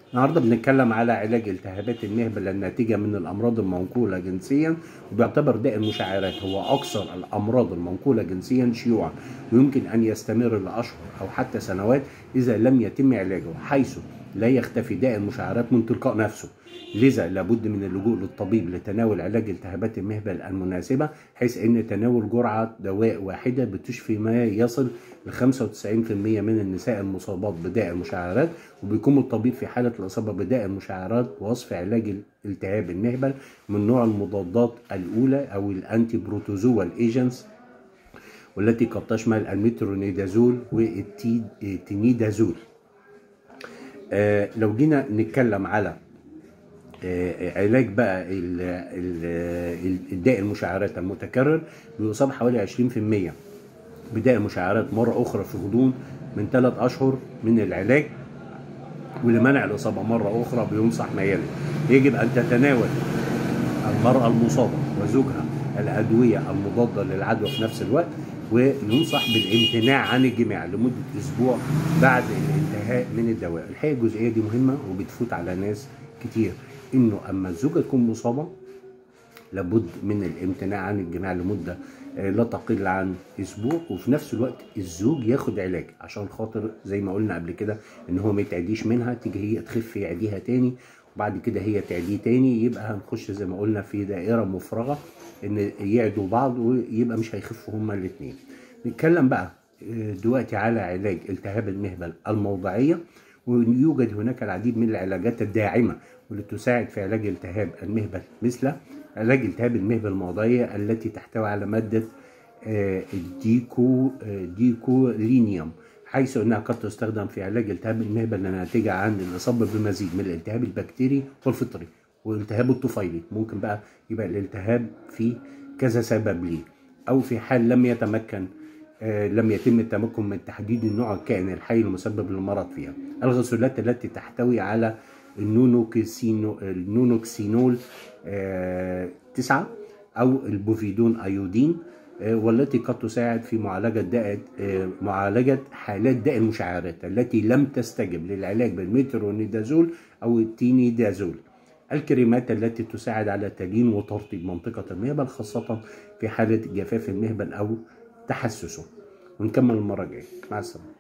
النهارده بنتكلم على علاج التهابات المهبل الناتجة من الأمراض المنقولة جنسيا، وبيعتبر داء المشعرات هو أكثر الأمراض المنقولة جنسيا شيوعا، ويمكن أن يستمر لأشهر أو حتى سنوات إذا لم يتم علاجه، حيث لا يختفي داء المشعرات من تلقاء نفسه. لذا لابد من اللجوء للطبيب لتناول علاج التهابات المهبل المناسبة، حيث أن تناول جرعة دواء واحدة بتشفي ما يصل ل 95% من النساء المصابات بداء المشعرات. وبيقوم الطبيب في حالة الإصابة بداء المشعرات بوصف علاج التهاب المهبل من نوع المضادات الأولى أو الأنتي بروتوزوال ايجنتس، والتي قد تشمل المترونيدازول والتينيدازول. لو جينا نتكلم على علاج بقى الداء المشعرات المتكرر، بيصاب حوالي 20% بداء المشعرات مرة أخرى في غضون من 3 أشهر من العلاج. ولمنع الإصابة مرة أخرى بينصح ما يلي: يجب أن تتناول المرأة المصابة وزوجها الأدوية المضادة للعدوى في نفس الوقت، وينصح بالامتناع عن الجماع لمدة أسبوع بعد الانتهاء من الدواء. الحقيقة الجزئية دي مهمة وبتفوت على ناس كتير، إنه أما الزوجة تكون مصابة لابد من الامتناع عن الجماع لمدة لا تقل عن اسبوع، وفي نفس الوقت الزوج ياخد علاج عشان خاطر زي ما قلنا قبل كده ان هو ما يتعديش منها، تيجي هي تخف يعديها تاني وبعد كده هي تعديه تاني، يبقى هنخش زي ما قلنا في دائرة مفرغة ان يعدوا بعض ويبقى مش هيخفوا هما الاتنين. نتكلم بقى دلوقتي على علاج التهاب المهبل الموضعية، ويوجد هناك العديد من العلاجات الداعمة والتي تساعد في علاج التهاب المهبل، مثل علاج التهاب المهبل الموضعية التي تحتوي على مادة ديكولينيوم، حيث أنها قد تستخدم في علاج التهاب المهبل الناتجة عن الإصابة بمزيج من الالتهاب البكتيري والفطري والالتهاب الطفيلي. ممكن بقى يبقى الالتهاب في كذا سبب ليه، أو في حال لم يتم التمكن من تحديد النوع الكائن الحي المسبب للمرض فيها. الغسولات التي تحتوي على النونوكسينول 9 أو البوفيدون أيودين، والتي قد تساعد في معالجة حالات داء المشعرات التي لم تستجب للعلاج بالمترونيدازول أو التينيدازول. الكريمات التي تساعد على تليين وترطيب منطقة المهبل، خاصة في حالة جفاف المهبل أو تحسسه. ونكمل المرة الجاية. مع السلامة.